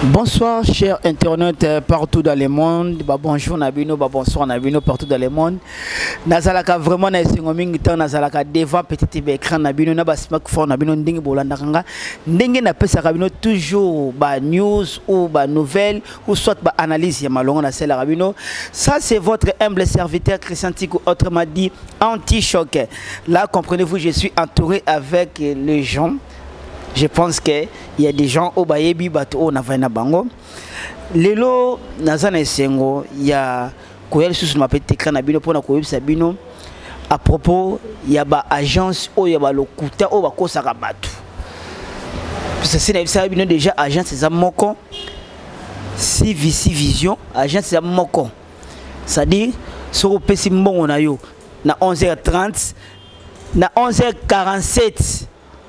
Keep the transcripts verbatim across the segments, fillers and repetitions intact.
Bonsoir chers internautes partout dans le monde. Bah, bonjour Nabino, bah, bonsoir Nabino partout dans le monde. Nazalaka vraiment na singoming temps nazalaka devant petit écran Nabino na ba smartphone Nabino ndingi bolanda kanga ndenge na pesa Nabino toujours ba news ou ba nouvelle ou soit ba analyse ya malongo na sela Nabino. Ça c'est votre humble serviteur Christian Tikou, autrement dit anti-choc. Là comprenez-vous, je suis entouré avec les gens. Je pense qu'il y a des gens au Bayebi Bato na vaina bango. Lelo nazana esengo ya koyel sous ma petite écran na bino pona koyeb sabino à propos ya ba agence o ya ba lokuta o ba kosaka bato. Parce que c'est na sabino déjà agence za moko C V C Vision, agence za moko. C'est-à-dire sur pesi mbongo na yo na onze heures trente na onze heures quarante-sept.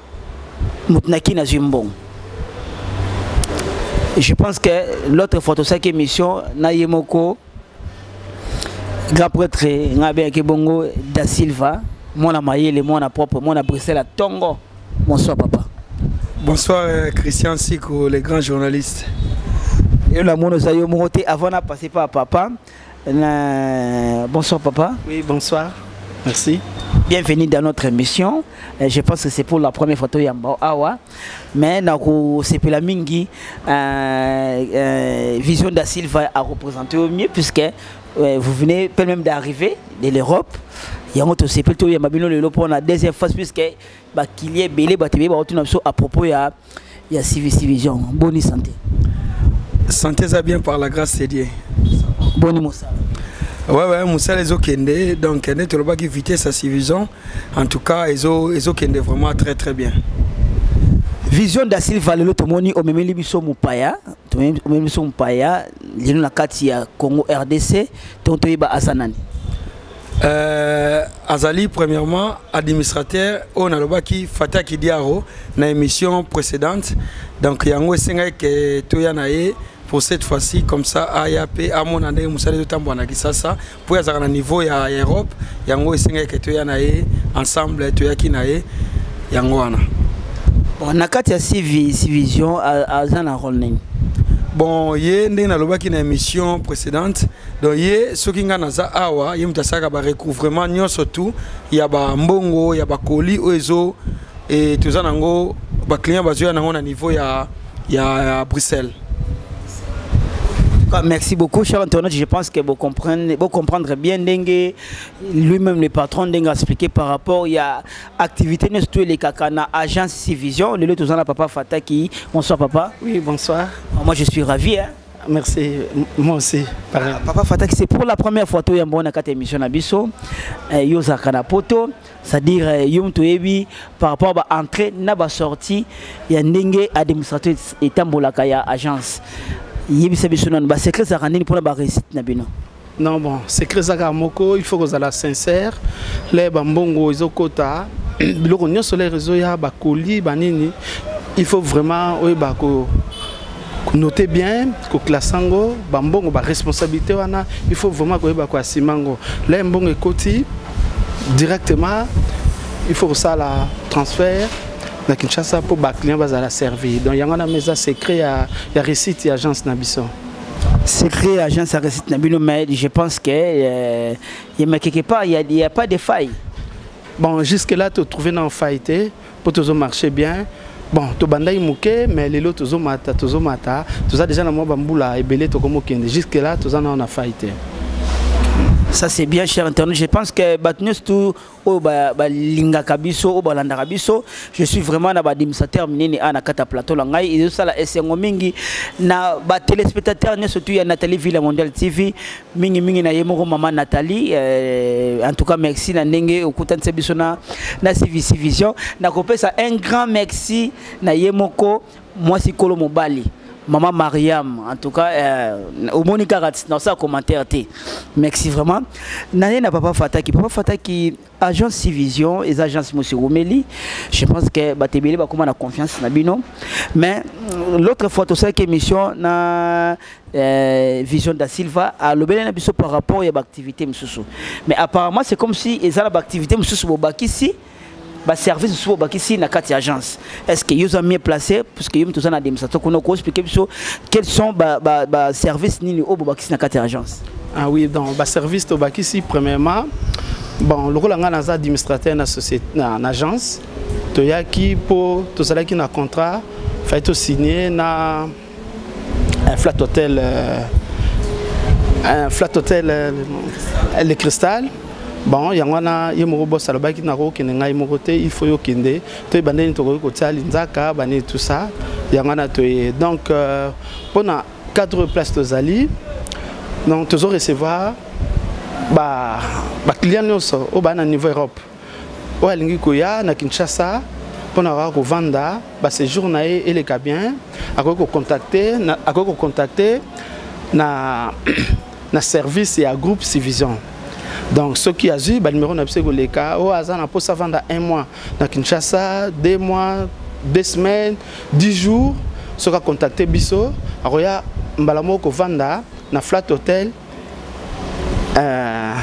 Je pense que l'autre photo c'est émission na yemoko grand prêtre ngabe Kebongo da Silva mon amayele mon propre mon à Bruxelles à Tongo. Bonsoir papa. Bonsoir euh, Christian Siko, les grands journalistes. Et la mono sayo monté avant de passer par papa. Na... Bonsoir papa. Oui, bonsoir. Merci. Bienvenue dans notre émission. Je pense que c'est pour la première photo Yamba Awa. Mais c'est la Mingi euh, euh, Vision da Silva a représenté au mieux puisque euh, vous venez peut même d'arriver de l'Europe. Yango to c'est plutôt Yambabino le pour la deuxième fois puisque bah qu'il y ait belé batébé bah à propos ya ya C V C Vision. Bonne santé. Santé ça bien par la grâce de Dieu. Bonne Moussa. Ouais, ouais, Moussa les Okende, donc Kende, tu n'as pas vitesse à Vision. En tout cas, ils ont Kende vraiment très très bien. Vision da Silva le tomoni o memeli biso mupaya, to memeli biso mupaya, lino na kati ya Congo R D C, tonto iba asanani. Euh, Azali premièrement administrateur on a le baki Fata Kidiaro na émission précédente. Donc yango esenga ke toya nae pour cette fois-ci comme ça A Y P à mon année Moussa de Tambouana qui ça ça pour y avoir un niveau ya Europe yango esenga ke toya nae ensemble toya ki nae yango wana. Bon nakati ya C V C Vision a zana rolling. Bon yé ndé na loba ki na émission précédente donc yé soki nga naza awa yé mutasaka ba recouvrement nyonso tout ya ba mbongo ya ba colis oezo et tout ça nango ba client bazoya nango na niveau ya ya Bruxelles. Merci beaucoup, cher internaute. Je pense que vous comprenez, vous comprendre bien Dengue, lui-même le patron Dengue a expliqué par rapport à l'activité de les Kakana, agence C V Vision. Le tout ça, papa Fata qui. Bonsoir papa. Oui, bonsoir. Moi je suis ravi. Hein. Merci, moi aussi. Pareil. Papa Fata qui c'est pour la première fois que vous avez une émission à Bisso, Yosa Kanapoto, c'est-à-dire Yom Toebi par rapport à l'entrée, n'a sortie, il y a Dengue administrateur et Tambolakaya agence. C'est secret ça pour la réussite Nabino. Non bon, secret ça moko, il faut que vous soyez sincère. Les bambongo ils ont quota, biloko nyo sur les réseaux ya ba colis banini. Il faut vraiment oui ba ko noter bien ko classango bambongo ba responsabilité wana, il faut vraiment ko ba ko asimango. Les mbongo ekoti directement, il faut que ça la transfert. La Kinshasa pour les clients va servir. Donc il y a un message secret à la réussite et agence Nabiso. Secret agence à réussite Nabino, mais je pense que euh, il y a quelque part il n'y a, a pas de faille. Bon jusque là tu trouves une faille pour tout marcher bien. Bon tu bandaï mouké mais les autres tu mata tu mata tu as déjà dans moi bamboula et belé tu comme jusque là tu en as faille. Ça c'est bien cher internaute. Je pense que tout au linga kabiso au balanda kabiso, je suis vraiment na administrateur minini ana kata plateau la ngai et ça la esengo mingi na ba téléspectateur ne surtout ya Nathalie Villa Mondial T V mingi mingi na yemoko maman Nathalie euh, en tout cas merci na ndenge okutanse biso na na C V C Vision na kopesa un grand merci na yemoko moi si kolo mobali Maman Mariam, en tout cas, euh, au Monica dans ça commentaire. Merci vraiment. Nane n'a papa Fata qui papa Fata qui agence C V Vision et agence Monsieur Romeli. Je pense que Batebele va comment la confiance Nabino. Mais l'autre photo c'est que émission na euh, Vision da Silva a l'obéli na biso par rapport à l'activité Moussou. Mais apparemment c'est comme si ils ont l'activité Moussou Bobaki ici. ba service sous ba ici na quatre agence. Est-ce que vous avez mieux placé parce que vous tous en administration qu'on a expliqué quels sont ba ba ba services ni au ba ici na quatre agence. Ah oui, donc ba service to ba ici premièrement bon le rôle nga na administrateur na société na agence to ya ki pour to sala ki na contrat fait to signer na un flat hotel euh, un flat hotel euh, le Cristal. Bon, il y a un yemoro salaba qui n'a aucun ngai moroté, il faut yokinde. Tu es bandé to ko tia linzaka, bandé tout ça. Il y a un toye. Donc euh, pendant quatre places de Zali, donc tu vas recevoir ba ba client nyonso au bana niveau Europe. O alingi koya na Kinshasa pendant avoir ko vanda, ba séjour na et les cabien, a ko contacter, na a ko contacter na na service et à groupe Civision. Donc, ceux qui ont eu le numéro de le cas, au hasard, on peut vendre un mois dans Kinshasa, deux mois, deux semaines, dix jours. Ceux qui ont contacté Bisso, on a vendu dans Flat Hotel, euh,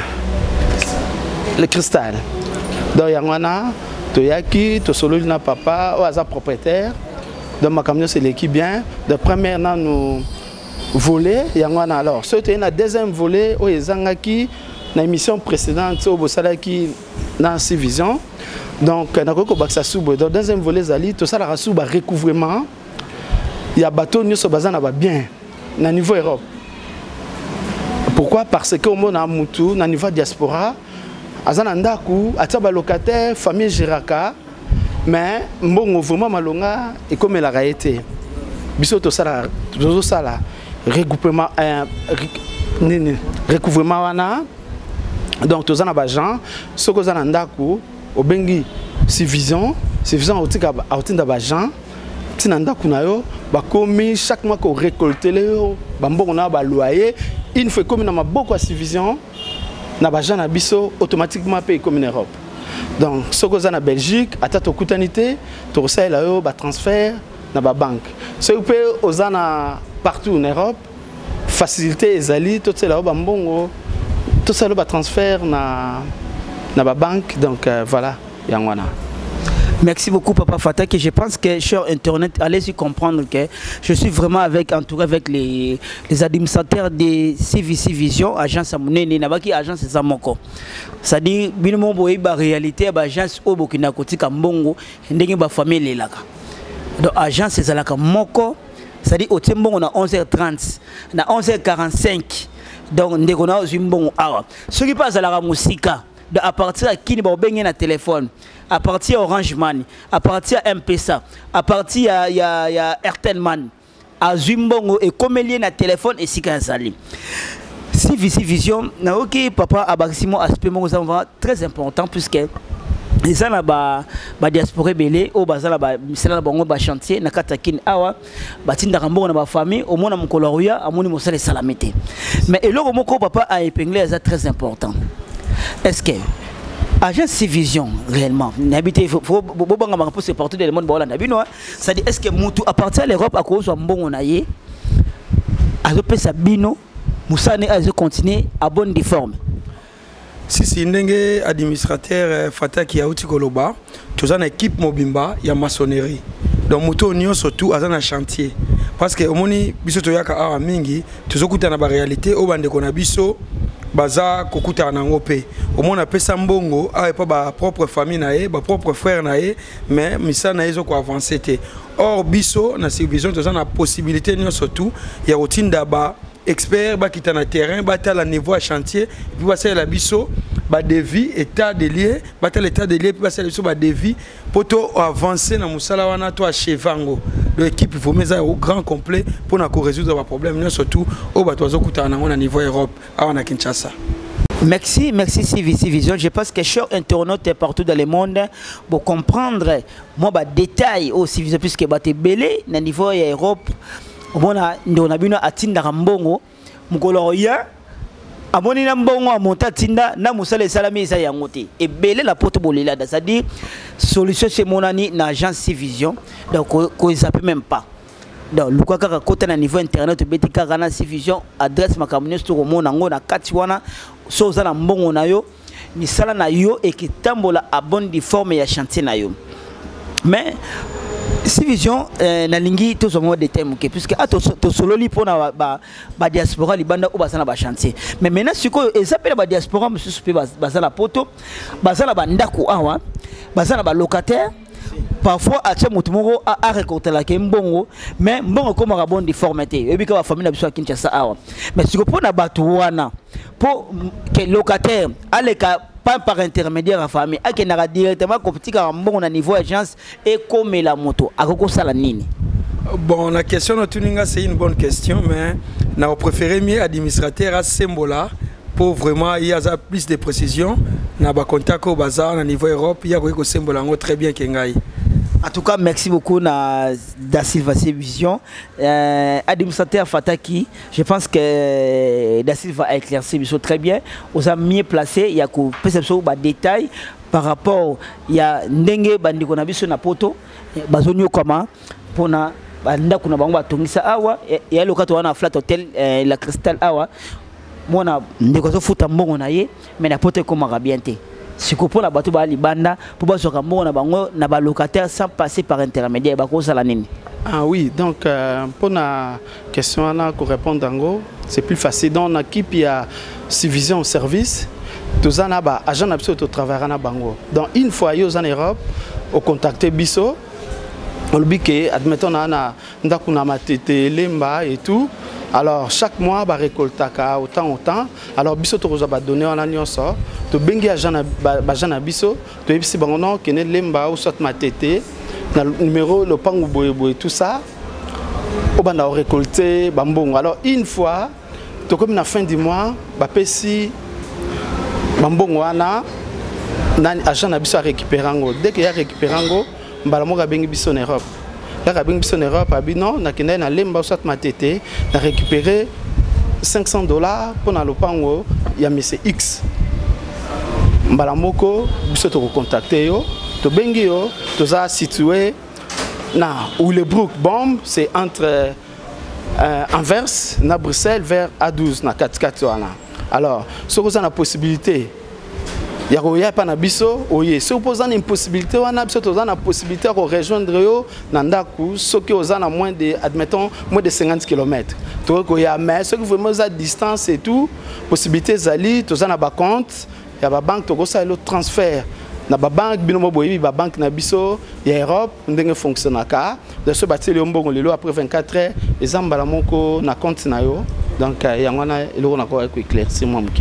le Cristal. Donc, il y a un Toyaki, Tosolo, papa, au hasard propriétaire. Donc, ma camion, c'est l'équipe bien. De première, nous volet, il y a un alors. Ceux qui ont un deuxième volet, au Zangaki. Dans l'émission précédente, au Bossala qui dans ces visions, donc dans le deuxième volet, tout ça, la recouvrement, il y a bateau nous sur bazan bien, dans niveau Europe. Pourquoi? Parce que au monde a mutu, dans niveau diaspora, azanandaku, ataba locataire, famille Giraka, mais bon vraiment malonga et comme elle a été, biso tout ça, tout ça là, regroupement, recouvrement wana. Donc, tous les gens, ceux qui ont ndaku, au bengi, c'est vision, c'est vision au tika au tinda bajan, tina ndaku na yo, ba komi chaque mois qu'on récolte les yo, ba mbongo na ba loyer, une fois comme na ma beaucoup à vision, na bajan na biso automatiquement paye comme en Europe. Donc, ceux qui sont en Belgique, à ta kutanité, tu reçois là yo ba transfert na ba banque. Ceux qui aux ana partout en Europe, facilité ezali, tout c'est là ba mbongo. Tout ça, le transfert na na ba banque, donc euh, voilà, yangwana. Merci beaucoup Papa Fatah, que je pense que sur internet, allez-y comprendre que je suis vraiment avec, entouré avec les, les administrateurs de C V C Vision, agence Amounene, Nabaki, agence Zamoko. C'est-à-dire, binoumo boye ba réalité, ba agence Obokina Kotika Mbongo, ndenge ba famille laka. Donc agence Zalaka Moko, c'est-à-dire au Timbongo on a onze heures trente, on a onze heures quarante-cinq. Donc, nous avons un bon awa. Ce qui passe à la musique, à partir de qui nous avons un téléphone, à partir Orange Money, à partir M P S A, à partir de Airtel Money, à Zimbongo et comme il y a un téléphone et si Kazali. Si Vision, ok, papa, abaximo aspect très important puisque les gens là ba diaspora belé au bazala ba misala bango ba chantier na katakin awa batinda kambo na ba famille au mona mukoloria amoni mosale salamité. Mais eloko moko papa a épinglé c'est très important. Est-ce que agence Civision réellement n'habité faut bobanga banga pour se partout dans le monde ba na bino ça dit est-ce que mutu à partir de l'Europe à cause mbongo na ye azope sabino musane azo continuer à bonne forme. Si c'est un administrateur Fatah qui a outil Koloba, tu as une équipe mobimba, il y a maçonnerie. Donc moto union surtout à un chantier. Parce que au moni biso to yaka awa mingi, tu zokuta na ba réalité au bande kona biso baza kokuta na ngope. Au mona pesa mbongo a pas ba propre famille na ye, ba propre frère na ye, mais misa na yezo ko avancer té. Or biso na Civision tu as la possibilité union surtout, il y a routine d'aba expert ba kita na terrain ba ta la niveau à chantier puis ba ça la biso ba devis état de lieu ba ta l'état de lieu puis ba ça biso ba devis poto avancer na musala wana to achevango l'équipe il faut mettre au grand complet pour na ko résoudre ba problème surtout au ba to zo kuta na na niveau Europe à na Kinshasa. Merci, merci C V C Vision. Je pense que chers internautes partout dans le monde pour comprendre moi ba détail au C V C puisque ba te belé na niveau Europe. Obona ndo nabino atinda kambongo mukolo ya aboni na mbongo amonta tinda na musale salami isa yangote et belé la porte bolela c'est-à-dire solution chez monani na agence Civision donc ko zappe même pas donc le quoi kaka kota na niveau internet beti kaka na Civision adresse makamune sto mona ngo na kati wana so za na mbongo na yo misala na yo et qui tambola à bonne di forme ya chantier na yo. Mais si vision euh, na lingi to so mo de thème que puisque a to, to solo li pona ba ba diaspora libanda ou basana ba chantier. Mais maintenant siko ezapela ba diaspora mususu pe basana poto, basana ba ndako awa, basana ba locataire. Parfois à ce moment à récolter la mbongo mais mbongo comme un bon déformité et puis que la famille n'a besoin qu'il ça mais si on prend na batuana pour que locataire allez pas par intermédiaire à famille à qui n'a directement compétit à mbongo na niveau agence et comme la moto à quoi ça la nini. Bon, la question de Tuninga c'est une bonne question mais n'a préféré mieux administrateur à Sembola pour vraiment il y a plus de précision n'a pas contact au bazar au niveau Europe il y a quoi que Sembola très bien qu'engai. En tout cas, merci beaucoup na Da Silva Vision. Euh, administrateur Fataki, je pense que Da Silva a éclairci très bien. On a mieux placé, il y a des détails par rapport à Ndenge Bandiko Nabiso na poto, Bazonio comment pour na banda kuna bango batongisa awa et le cas on a flat hotel la Cristal awa. Mona ndeko zo futa mbongo na ye mais na poto comme rabienté. Si vous avez des gens libanda pour les locataires sans passer par intermédiaire, ah oui, donc euh, pour la question pour répondre en c'est plus facile. Dans l'équipe, il y a Civision service, tous les agents absolument travaillent en Bango. Donc une fois ils sont en Europe, au contacté Bisso, on lui dit admettons on a lemba et tout. Alors chaque mois ba récolte autant autant alors biso to ba donner on a nyonso to bengi agent ba jana biso to ebisi bangono kene lemba ou soit matete na numéro le pangu boye boye tout ça au banda récolter bambongo. Alors une fois to comme na fin du mois ba pesi bambongo wana na agent na biso récupérer ngo dès que ya récupérer ngo mbala mo ga bengi biso en Europe. Là, en Europe, non, na kende na lemba soit matete, na récupérer cinq cents dollars pour na lopango, ya monsieur X. Mbala moko, biso to contacter yo, to bengi yo, to za situé na où le Brook bombe, c'est entre euh, Anvers, na Bruxelles vers A douze na quatre quatre wana. Alors, ce que ça na possibilité il y a pas nabiso oye si vous avez une possibilité on a une possibilité de rejoindre yo nandaku ce qui aux a moins de admettons moins de cinquante kilomètres donc il y a mais ce que vraiment à distance et tout possibilité zali tous en ba compte il y a ba banque to ça le transfert na ba banque binomo boyebi ba banque nabiso il y a Europe ndenge fonctionne ka de ce bâti le mbongo lelo après vingt-quatre heures les ambala moko na compte na yo donc il y a ngona eloko na ko éclaircir moi mke.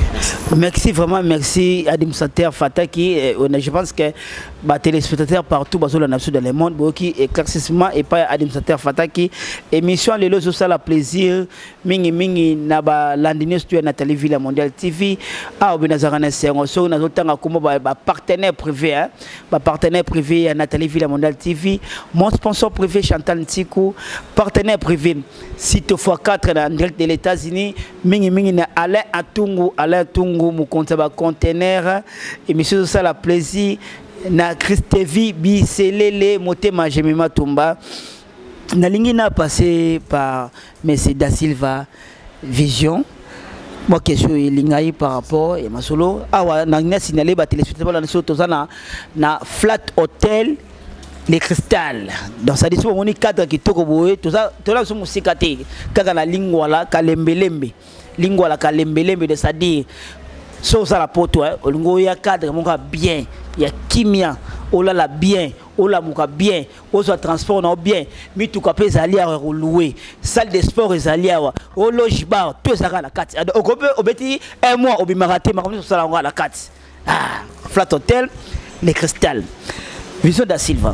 Merci vraiment, merci administrateur Fataki. Je pense que les téléspectateurs partout dans le monde qui éclaircissement et pas administrateur Fataki. Émission les lots ça la plaisir. Mingi mingi na ba landine studio na télévision mondiale T V. Ah obinazarana c'est on so na zotanga comme ba partenaire privé hein. Ba partenaire privé na télévision mondiale T V. Mon sponsor privé Chantal Ntikou, partenaire privé site fois quatre dans direct de les États-Unis. Mingi mingi na Alain Atungu, Alain Tungu mu compte ba conteneur émission ça la plaisir na Christevi Biselele Motema Jemima Tumba na lingi na passé par monsieur Da Silva Vision. Moi question lingai par rapport et masolo awa na ngina signaler ba téléspectateurs na soto na na Flat Hotel les Cristal dans sa dispo on est cadre qui toko boye tout ça tout là sommes sikate kaka na lingwa la kalembelembe lingwa la kalembelembe de ça dire so ça la poto hein olingo ya cadre mon bien ya kimia ola la bien ola muka bien ozo transport na bien mi tout capé zali à louer salle de sport ezali awa o loge bar tout ça la carte okobe obeti un mois obimaraté ma comme ça la la carte ah Flat Hotel les Cristal Vision Da Silva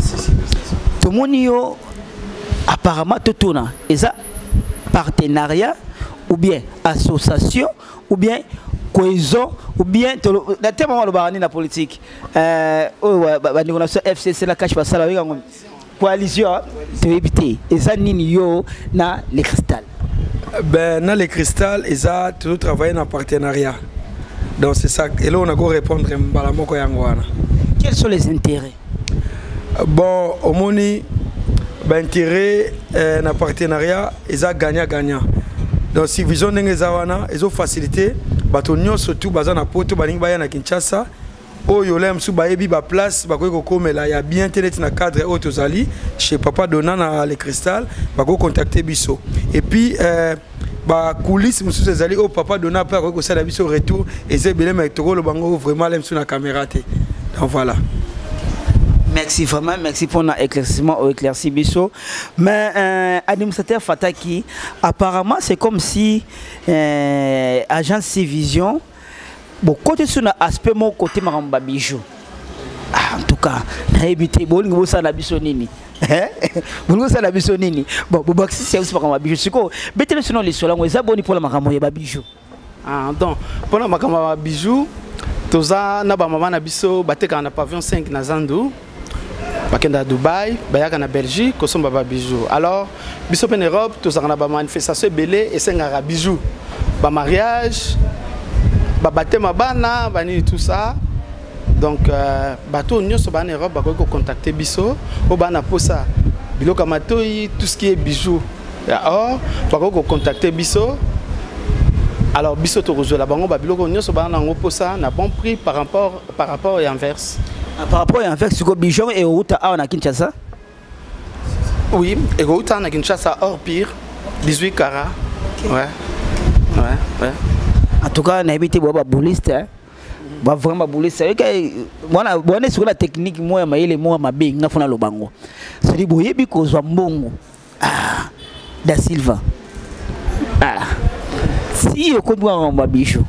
tout monde yo apparemment tout tourna et ça partenariat ou bien association ou bien cohésion ou bien la thème on va la politique euh oh bandiko na F C C la cache pas ça la coalition to éviter et ça nini yo na les Cristal ben na les Cristal et ça tout travailler en partenariat donc c'est ça et là on a go répondre mbala moko yango wana. Quels sont les intérêts? Bon au moni ben intérêt euh, na partenariat et ça gagnant gagnant donc si vision ndenge zawana ils ont facilité bato nyonso tout baza na poto balingi baya na Kinshasa oyo lem su bayebi ba place bakoki kokomela ya bien teneti na cadre oyo tozali chez Papa Donna na Le Cristal bakoki contacter biso et puis euh, ba coulisses mususu ezali o Papa Donna pe akoki kosala biso retour ezebele mais tokolo bango vraiment lem su na caméra te donc voilà. Merci vraiment, merci pour l'éclaircissement au éclairci Bisso. Mais euh, administrateur Fataki, apparemment c'est comme si euh, agence Civision, bon côté sur l'aspect mon côté maramba bijou. Ah, en tout cas, na évité bon ngo ça la biso nini. Hein? Bon ça la biso nini. Bon bon si c'est aussi maramba bijou. Siko, betele sur les solango ça boni pour la maramba ya bijou. Ah donc pour la maramba bijou, toza na ba mama na biso bateka na pavillon cinq na Zandu. Bakenda Dubaï, bayaka na Belgique, kosomba ba bijoux. Alors, biso en Europe, tous en ba manifestation belé et sengara bijoux. Ba mariage, ba baptême bana, bani tout ça. Donc euh, bateau nyonso ba en Europe ba ko contacter biso, o bana posa. Biloko matoi, tout ce qui est bijoux. Or, ba ko contacter biso. Alors biso to rejoindre la bango ba biloko nyonso ba na posa na bon prix par rapport par rapport et inverse. Par rapport à fait ce que Bijon et Outa a en Kinshasa. Oui, et Outa en Kinshasa hors pire, dix-huit carats. Okay. Ouais. Ouais, ouais. En tout cas, on a évité boba bouliste hein. Ba vraiment bouliste. Moi on est sur la technique moi ma ile moi ma bing na fona lobango. C'est dit boye bi ko zwa mbongo. Ah, da Silva. Ah. Si yo ko dwa ma bicho.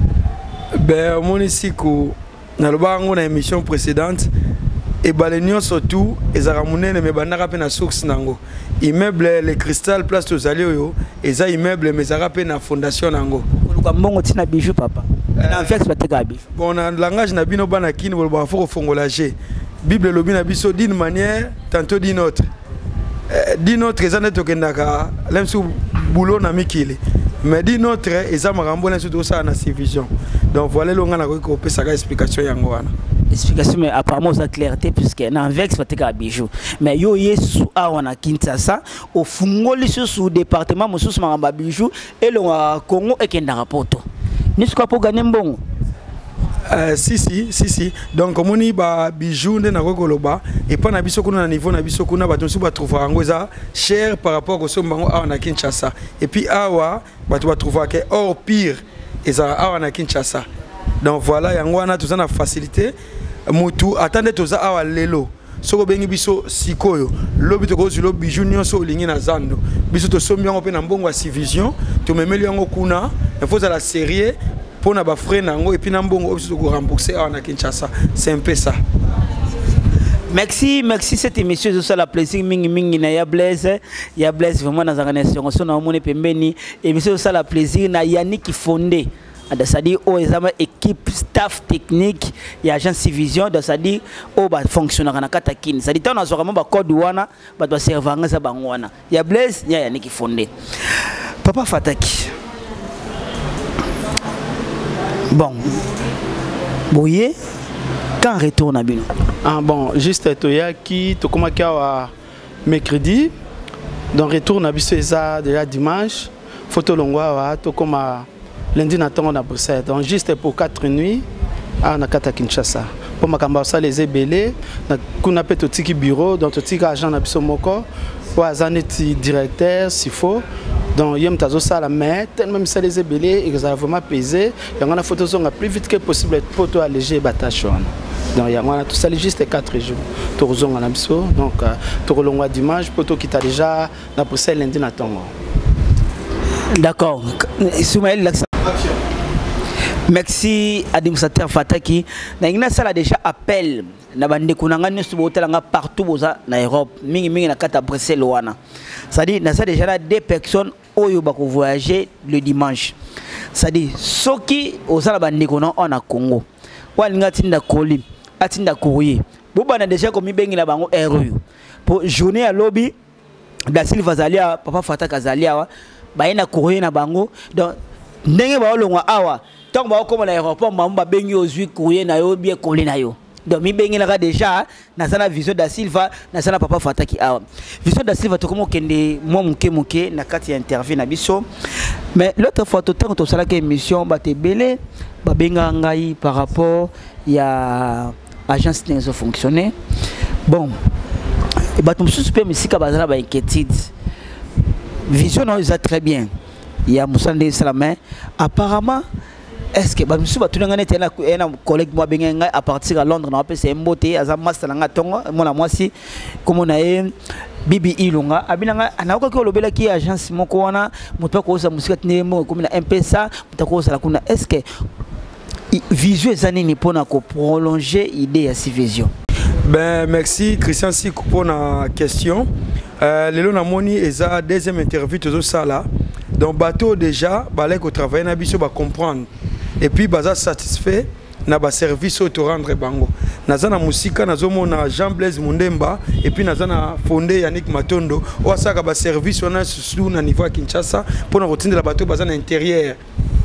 Ben mon ici ko na lobango na émission précédente et balenio surtout ezara munene me bandaka pe na source nango immeuble Le Cristal place tozali oyo eza immeuble mais ezara pe na fondation nango koluka mbongo tina bijou papa na vex bateka bijou bon na langage na bino bana kini bolba fo fongola G Bible lobi na biso d'une manière tantôt d'une autre euh, d'une autre ezana tokendaka lemsu boulot na mikili mais d'une autre eza makambo na surtout ça na Civision. Donc voilà longa na ko pesa ka explication yango wana. Explication mais apparemment ça clarté puisque na vex bateka bijou mais yo yesu a wana Kinshasa au fungoli sur département mususu makamba bijou et le Congo et kenda rapoto. Ni quoi pour gagner mbongo? Euh, si si si si donc moni ba bijou nde na kokoloba et pas na biso kuna na niveau na biso kuna bato nsu ba trouver yango eza cher par rapport au sombango awa na Kinshasa et puis awa bato ba trouver que hors pire eza awa na Kinshasa donc voilà yango wana tout ça na facilité mutu attendez tout ça awa lelo soko bengi biso sikoyo lobi to ko zulo bijou nyonso lingi na zando biso to sombi yango pe na mbongo ya Civision to memeli yango kuna il faut ça la série pour na ba frère nango et puis na mbongo obiso ko rembourser awa na Kinshasa c'est un peu ça. Merci, merci cette émission je ça la plaisir mingi mingi na ya Blaise, ya Blaise vraiment dans organisation so na mone pembeni émission ça la plaisir na Yannick fondé. C'est-à-dire aux équipe staff technique et agent Civision c'est-à-dire au ba fonctionnaire na katakini c'est-à-dire on a vraiment ba code wana ba doit servir ngasa bangwana ya Blaise ya Yannick fondé. Papa Fataki. Bon. Boye quand retourne à Bino. Ah bon, juste toya qui to comment kawa mercredi. Donc retourne à Bisseza déjà dimanche. Photo longwa to comme lundi natongo na Bruxelles. Donc juste pour quatre nuits à Nakata Kinshasa. Pour makamba ça les ébélés na kuna peto tiki bureau donc tiki agent na biso moko pour azaneti directeur s'il faut. Donc yem tazo ça la main tellement ça les ébélés et ça vraiment pesé. Il y a une photo zonga plus vite que possible pour toi alléger batachon. Donc il y a tout ça juste quatre jours. Tourozon en abso donc tourolongwa dimanche pour toi qui t'a déjà na Bruxelles lundi na tongo. D'accord. Soumaël merci administrateur Fataki. Na ina sala déjà appel na bande kunanga nyoso botelanga partout boza na Europe mingi mingi na kata Bruxelles wana. Ça dit na ça déjà là deux personnes oyo bako voyager le dimanche. Ça dit soki osala bande kuna on a Congo. Walinga tinda koli atinda courrier. Boba na déjà comme bengi na bango R U. Pour journée à lobby da Silva Zalia papa Fataka Zalia ba ina courrier na bango donc ndenge ba olongwa awa tant ba ko na aéroport mamba bengi ozui courrier na yo bien collé na yo donc mi bengi la déjà nazana vision da Silva nazana papa Fataki awa vision da Silva to komo kende mo muke muke na kati ya interview na biso mais l'autre fois tout temps to sala que émission ba te belé ba benga ngai par rapport ya agence qui fonctionner bon et ba tum suspect misika bazala ba inquiétude vision non ça très bien il y a Moussande Salamé apparemment est-ce que bah monsieur batuna ngane tena un collègue moi benga à partir à Londres na apé c'est mboté aza master nga tongo mona mwasi comme na e bibi ilunga abinanga anako ko lobela ki agence moko wana muto ko sa musika tene mo comme na M P S A mutako sa kuna est-ce que vision ezani ni pona ko prolonger idée ya si vision. Ben merci Christian Sikou pour la question. Euh, Lelo Namoni est la deuxième interview de ça là. Donc bateau déjà, balai ko travailler na biso ba comprendre. Et puis baza satisfait na ba service auto rendre bango. Naza na musika nazo mona Jean Blaise Mundemba et puis naza na fondé Yannick Matondo. O saka ba service on a sous na niveau à Kinshasa pour na routine de la bateau baza na intérieur.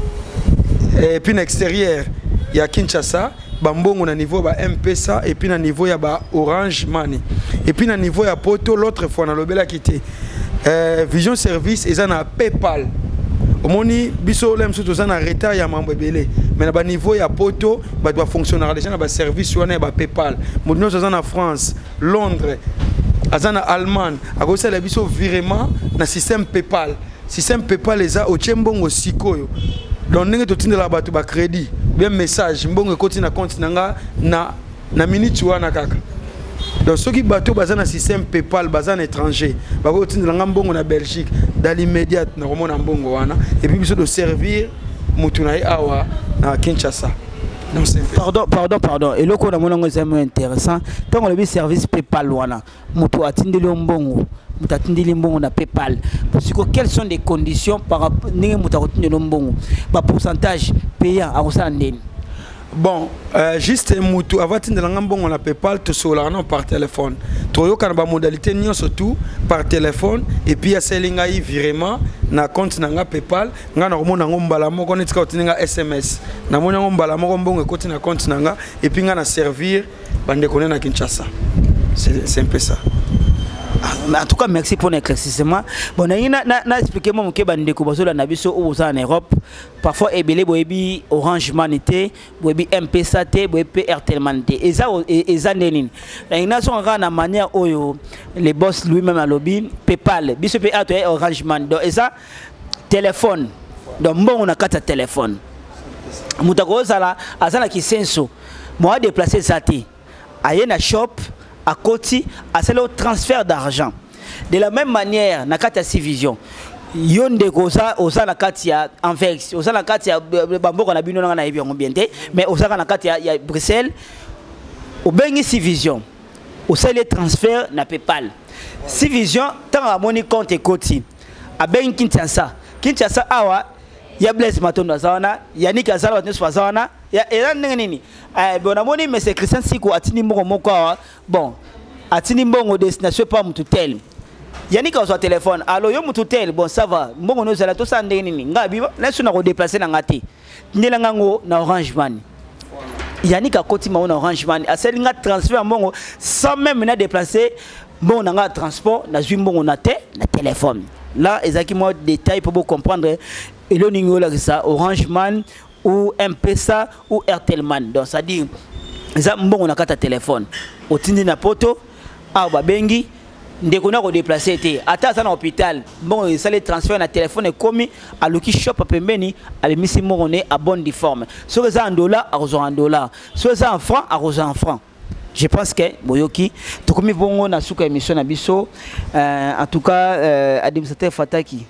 Et puis na extérieur il y a Kinshasa. Bambongo na niveau ba M P S A et puis na niveau ya ba Orange Money et puis na niveau ya Poto l'autre fois na lobela quitté euh, Vision Service et ça na PayPal omoni biso lem surtout ça na retard ya mambo belé mais na ba niveau ya Poto ba doit fonctionner déjà na ba service wana ba PayPal modno ça na France Londres azana Allemagne a ko ça la biso virement na système PayPal système PayPal les a au tchembongo sikoyo donc ndenge to tindela bato ba crédit bien message mbongo ekoti na compte nanga na na minute wana kaka donc ceux qui bateau baza na système PayPal baza na étranger ba ko tindela mbongo na Belgique dans l'immédiat na romona mbongo wana et puis biso de servir mutu na awa na Kinshasa. Non, pardon, pardon, pardon. Et le coup, on a intéressant. Tant on a vu service PayPal, wana, mutu atindeli mbongo, mutu atindeli mbongo na PayPal. Parce que quelles sont les conditions par rapport à mutu atindeli mbongo, ba pourcentage payant à ça ndeni. Bon, euh, juste mutu avatindeli mbongo na PayPal to solarno par téléphone. Toyo kana ba modalité nyo surtout par téléphone et puis ya selinga yi virement na compte nanga PayPal nga na komona ngombala moko netika otinga S M S na mona ngombala moko mbongo ekoti na compte nanga et puis nga na servir bande connaît na Kinshasa. C'est c'est un peu ça. En tout cas, merci pour l'éclaircissement. Bon, na na na expliquer moi que bande ko bazola na biso ou en Europe. Parfois ebele boyebi Orange Money te, boyebi M P S A te, boyebi Airtel Money te. Et ça et ça ndenini. Na ina son na manière oyo les boss lui-même à lobby PayPal, biso pe ato Orange Money. Donc et ça téléphone. Donc bon on a quatre téléphone. Mutako sala azala ki senso. Moi déplacer ça te. Aye na shop à côté à le transfert d'argent de la même manière na kati ya Civision yonde koza oza na kati ya Anvers oza na kati ya bamboko na bino na yebi ngombe te mais oza na kati ya Bruxelles au bengi Civision au le transfert na PayPal Civision tant à moni compte côté a bengi Kinshasa Kinshasa awa ya Blaise Matondo zawana Yannick Azala wa zawana ya era nini eh bon amoni mais c'est Christian Sikou atini mbongo moko bon atini mbongo destination pas mutu tel Yannick a son téléphone allo yo mutu tel bon ça va mbongo no zala to sande nini ngabi laisse na ko déplacer na ngati ndela ngango na Orange Money Yannick a koti ma na Orange Money a sel nga transfert mbongo sans même na déplacer bon na nga transport na zwi mbongo na te na téléphone là ezaki moi détail pour vous comprendre et le numéro là ça Orange Money ou M P S A ou Airtel Money donc ça dit ça mbongo na kata téléphone otindi na poto a ba bengi ndeko na ko déplacer té ata ça na hôpital bon ça les transfert na téléphone et commis à loki shop pembeni avec misi morone à bonne forme sur ça en dollars à en dollars sur ça en francs à en francs je pense que boyoki to komi bongo na suka émission na biso euh, en tout cas euh, administrateur Fataki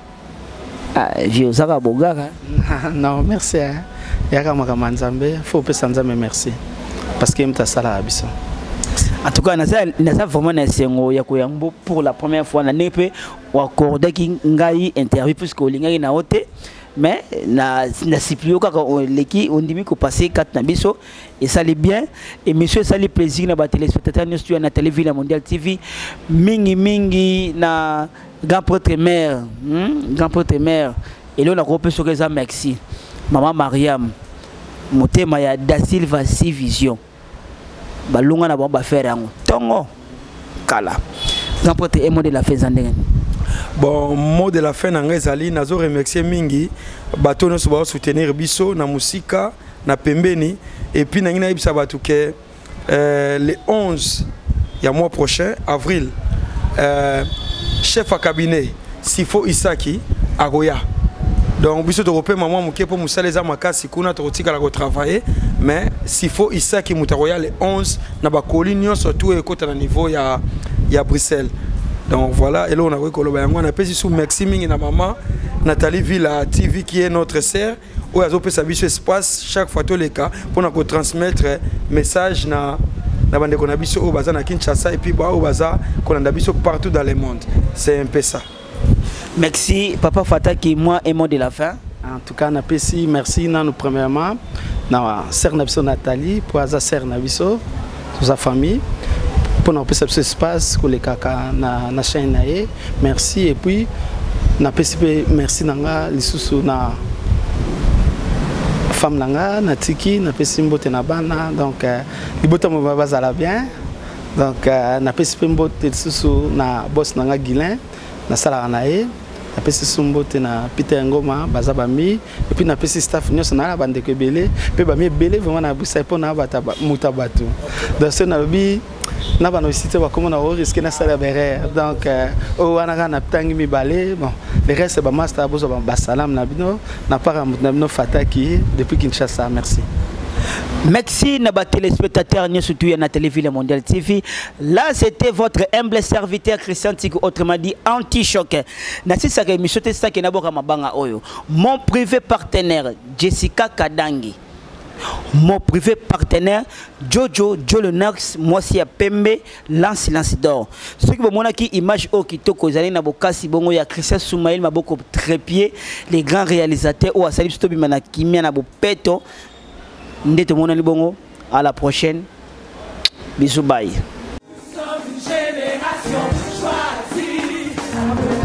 ah je osaka bogaka non merci hein yaka makama nzambe faut pe sanzambe merci parce que mta sala biso. En tout cas, nous avons vraiment un pour la première fois. Nous avons accordé une interview puisque nous avons été mais na na sipio kaka leki on dit que passer quatre nabiso et ça l'est bien et monsieur ça l'est plaisir na ba téléspectateurs nous studio na télévision mondial T V mingi mingi na grand prêtre mère hmm? grand prêtre mère et là on a compris sur ça merci maman Mariam motema ya Da Silva Civision balunga na ba faire yango tongo kala n'importe un mot de la fin zandenge. Bon, mot de la fin nanga ezali nazo remercier mingi bato no soba soutenir biso na musika na pembeni et puis nangina ibisa batu ke euh, le onze ya mois prochain avril euh, chef à cabinet Sifo Isaki agoya. Donc biso européen maman muke pour musaleza makasi kuna to tika la travailler mais Sifo Isaki mutaroya le onze na ba colline surtout et côté na niveau ya ya Bruxelles. Donc voilà, et là on a vu que on a payé sous merci mingi na maman Nathalie Villa T V qui est notre sœur où elle a opé sa vie sur espace chaque fois tous les cas pour nous transmettre message na na bande qu'on a biso au bazar na Kinshasa et puis bah au bazar qu'on a biso partout dans le monde. C'est un peu ça. Merci Papa Fata qui moi et mot de la fin. En tout cas, merci merci nous premièrement na sœur Nabiso Nathalie pour sa sœur Nabiso toute sa famille. Pour nous faire ce espace pour les caca na na chaîne nae merci et puis na pesipe merci nanga lisusu na femme nanga na tiki na pesimbote na bana donc libota mo bazala bien donc na pesipe mbote lisusu na boss nanga Guilin na sala nae na pesipe mbote na Peter Ngoma bazaba mi et puis na pesipe staff nyos na bande ke belé pe ba mi belé vraiment na busa po na bata mutabatu donc ce na bi na bano cité ba comment on risque na sala berère donc o wana na tangi mi balé bon le reste ba master bozo ba salam na bino na para na bino fataki depuis Kinshasa merci. Merci à téléspectateurs surtout à la télévision Mondial T V. Là c'était votre humble serviteur Christian Tiku, autrement dit anti-choc. Mon privé partenaire Jessica Kadangi. Mon privé partenaire Jojo Jolonax, moi si à Pembe, lance lance d'or. Ce qui me qui image au Kitoko, Zali Nabokasi Bongo, ya Christian Soumaïl Maboko Trépied, les grands réalisateurs, ou à Salib Stobi Manakimia Nabo Peto. Ndete Mona Libongo, à la prochaine. Bisous, bye. Nous sommes une génération choisie.